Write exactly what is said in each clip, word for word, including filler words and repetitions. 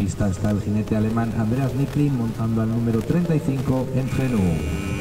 pista está el jinete alemán Andreas Nicklin montando al número treinta y cinco en Genú.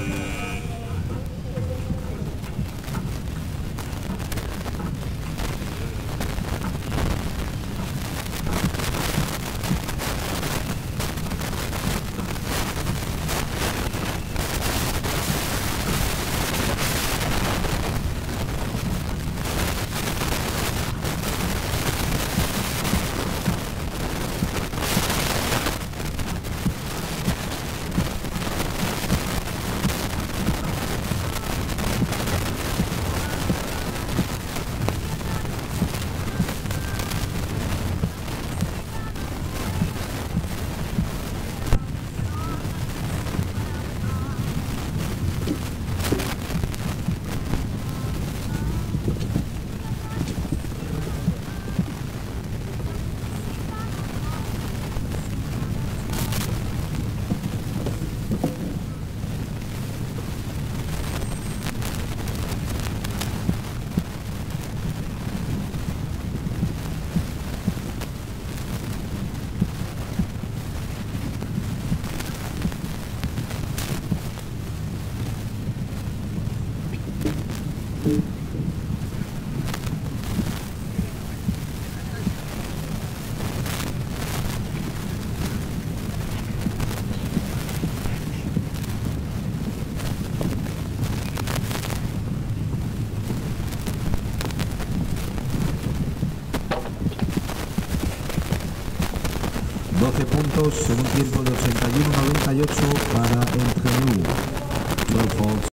doce puntos en un tiempo de ochenta y uno noventa y ocho para el Genú.